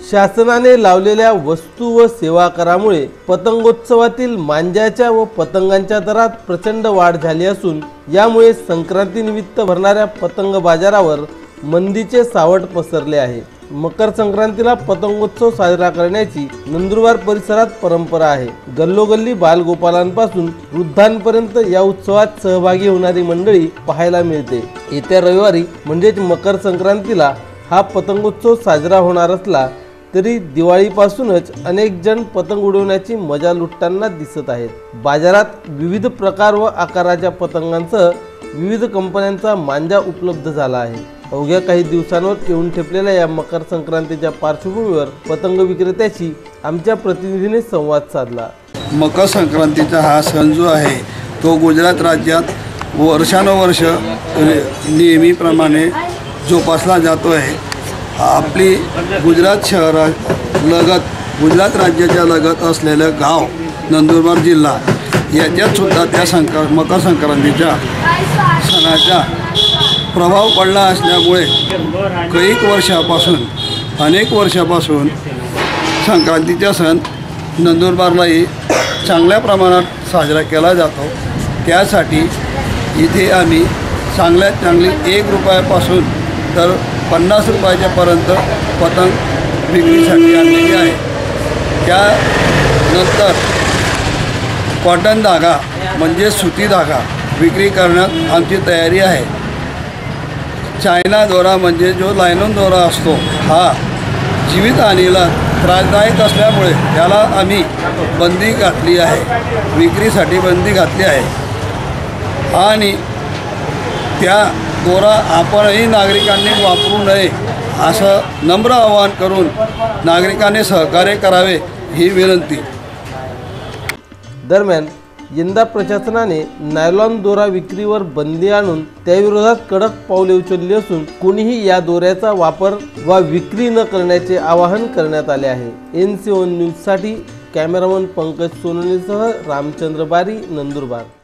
शासनाने लावलेल्या वस्तू व सेवा करामुळे पतंगोत्सवातील मांजाच्या व पतंगांच्या दरात प्रचंड वाढ झाली असून यामुळे संक्रांतीनिमित्त भरणाऱ्या पतंग बाजारावर मंदीचे सावट पसरले आहे। मकर संक्रांतीला पतंगोत्सव साजरा करण्याची नंदुरबार परिसरात परंपरा आहे। गल्लोगल्ली बालगोपालांपासून वृद्धांपर्यंत या उत्सवात सहभागी होणारी मंडळी पाहायला मिळते। येत्या रविवारी म्हणजेच मकर संक्रांतीला हा पतंगोत्सव साजरा होणार असला तरी दिवाळीपासूनच अनेक जण पतंग उडवण्याची मजा लुटताना दिसत आहेत। बाजारात विविध प्रकार व आकाराच्या पतंगांसह विविध कंपन्यांचा मांजा उपलब्ध झाला आहे। अवघ्या काही दिवसांवर येऊन ठेपलेल्या या मकर संक्रांतीच्या पार्श्वभूमीवर पतंग विक्रेत्याशी आमच्या प्रतिनिधीने संवाद साधला। मकर संक्रांतीचा हा सण जो आहे तो गुजरात राज्यात वर्षानुवर्ष नेहमीप्रमाणे जोपासला जातो आहे। आपली गुजरात शहरालगत गुजरात राज्याच्या लगत असलेलं गाव नंदुरबार जिल्हा याच्यात सुद्धा त्या मकर संक्रांतीच्या सणाचा प्रभाव पडला असल्यामुळे अनेक वर्षापासून संक्रांतीचा सण नंदुरबारलाही चांगल्या प्रमाणात साजरा केला जातो। त्यासाठी इथे आम्ही चांगल्यात चांगली 1 रुपयापासून तर 50 रुपयाच्यापर्यंत पतंग विक्रीसाठी आणलेली आहे। त्यानंतर कॉटन धागा म्हणजे सुती धागा विक्री करण्यात आमची तयारी आहे। चायना दोरा म्हणजे जो लायनॉन दोरा असतो हा जीवितहानीला त्रासदायक असल्यामुळे त्याला आम्ही बंदी घातली आहे, विक्रीसाठी बंदी घातली आहे। आणि त्या दोरा आपणही नागरिकांनी वापरू नये असं नम्र आवाहन करून नागरिकांनी सहकार्य करावे ही विनंती। दरम्यान यंदा प्रशासनाने नायलॉन दोरा विक्रीवर बंदी आणून त्याविरोधात कडक पावले उचलली असून कोणीही या दोऱ्याचा वापर वा विक्री न करण्याचे आवाहन करण्यात आले आहे। NC1 न्यूजसाठी कॅमेरामन पंकज सोनवणेसह रामचंद्र बारी, नंदुरबार।